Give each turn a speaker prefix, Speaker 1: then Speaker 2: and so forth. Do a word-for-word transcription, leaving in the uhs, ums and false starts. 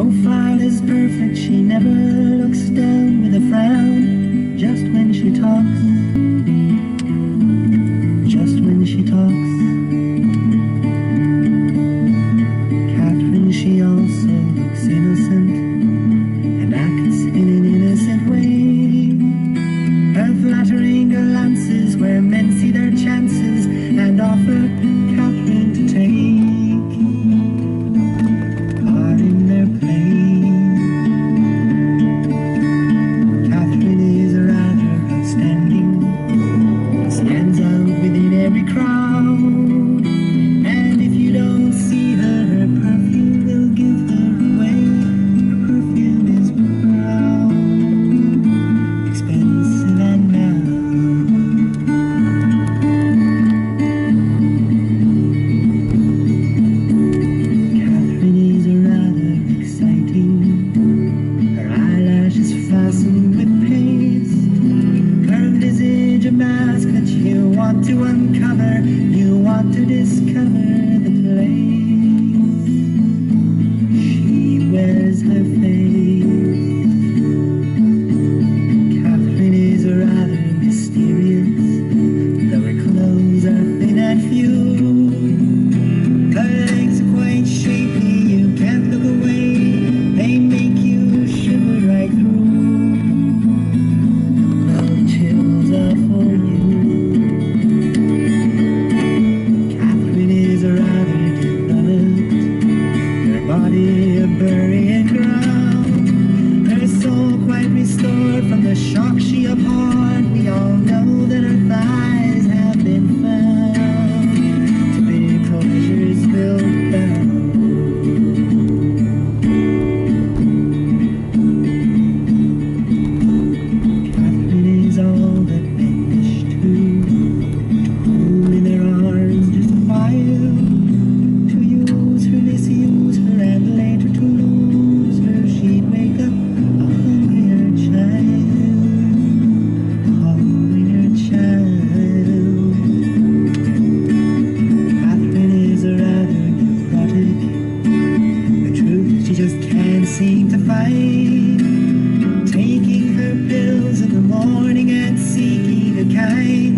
Speaker 1: profile is perfect, she never looks down with a frown. Just when she talks, just when she talks. Catherine, she also looks innocent and acts in an innocent way. Her flattering glances where men see their chances and offer Catherine to take part in their play. Catherine is rather outstanding, stands out within every crowd, and if you don't see her, her perfume will give her away. Her perfume is brown, expensive and now. Catherine is rather exciting, her eyelashes fastened with paste, her visage a mask that you want to uncover, you want to discover the place she wears her face. Catherine is rather mysterious, though her clothes are thin and few. Her legs are quite shapely, you can't look away, they make you shiver right through. The chills are for you. Catherine is rather developed, her body a burying ground, her soul quite restored from the shock she abhorred. We all know that her thighs have been found to be pleasures filled bound. Catherine is all that men wish to, to hold in their arms just a while, to use her, misuse her, and later to lose her. She'd wake up a hungrier child, a hungrier child. Catherine is rather neurotic, the truth she just can't seem to fight, taking her pills in the morning and seeking a kind